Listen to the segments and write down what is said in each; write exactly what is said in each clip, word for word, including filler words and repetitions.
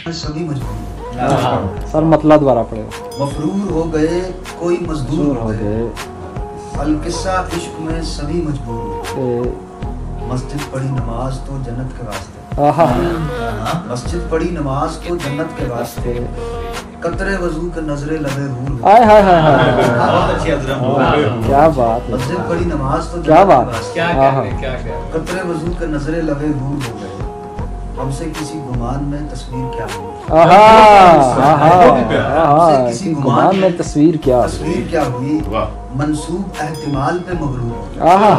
सभी मजबूर, सर मतलब दोबारा पड़ेगा। मफरूर हो गए कोई मजदूर हो गए, गए अलकिस्सा इश्क में सभी मजबूर। ए, मस्जिद पढ़ी नमाज तो जन्नत के वास्ते, आहा मस्जिद पढ़ी नमाज तो जन्नत के वास्ते, कतरे वजू के नजरे लगे हूर। आय हाय हाय हाय बहुत अच्छी अजरम, क्या बात है, मस्जिद पढ़ी नमाज तो क्या जन्नत बात के वास्ते, क्या कह रहे क्या कह रहे कतरे वजू के नजरे लगे हूर हो गए। हमसे किसी गुमान में तस्वीर क्या हुई, आहा आहा आहा हमसे किसी गुमान में तस्वीर क्या तस्वीर क्या हुई, मंसूब एहतिमाल पे मगरूर हो गए। आहा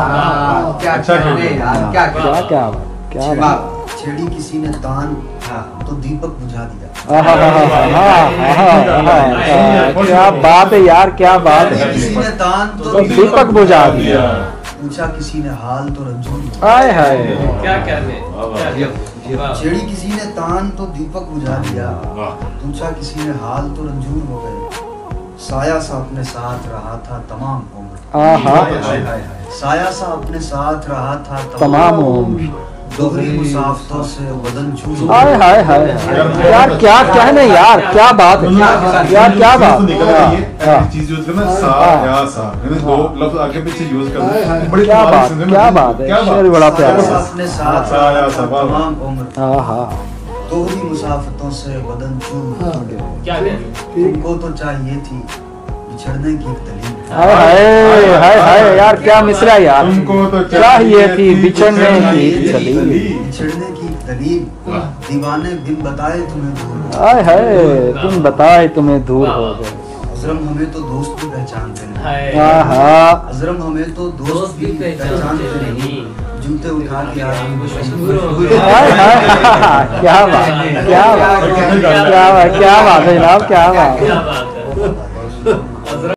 क्या अच्छा क्या खेले यार, क्या क्या क्या क्या बात क्या बात छेड़ी किसी ने तान तो दीपक बुझा दिया। आहा आहा आहा आहा क्या बात है यार, क्या बात है, किसी ने तान तो तो दीपक बुझा दिया। पूछा किसी ने हाल तो रंजूर। आय हाय क्या कह रहे क्या छेड़ी किसी ने तान तो दीपक बुझा दिया, पूछा किसी ने हाल तो रंजूर हो गए। साया सा अपने साथ रहा था तमाम उम्र, आहा साया सा अपने साथ रहा था तमाम उम्र, दोहरी मुसाफतों से बदन छू। हाय हाय हाय यार, क्या कहने यार, क्या बात है यार, क्या बात है, चीज यूज करना सा या सा, मैंने दो लफ्ज आगे पीछे यूज करना, बड़ी क्या बात क्या बात है, शेर बड़ा प्यारा है। अपने साथ साया रहा सा था तमाम उम्र, आहा दोहरी मुसाफतों से बदन छू। क्या कह रहे तुमको तो चाहिए थी बिछड़ने की एक दलील, हाय हाय हाय हाय यार, क्या मिसरा यार, तुमको तो चाहिए थी बिछड़ने की दलील, बिछड़ने की एक दलील, दीवाने बिन बताए तुम्हें दूर। हाय हाय तुम बताए तुम्हें दूर हो गए। अजरम हमें तो दोस्त भी पहचानते नहीं, हैं आहा अजरम हमें तो दोस्त भी पहचानते नहीं, जूते उठा के आदमी को मशहूर। हाय हाय क्या बात क्या बात क्या बात क्या बात है जनाब, क्या बात क्या बात है।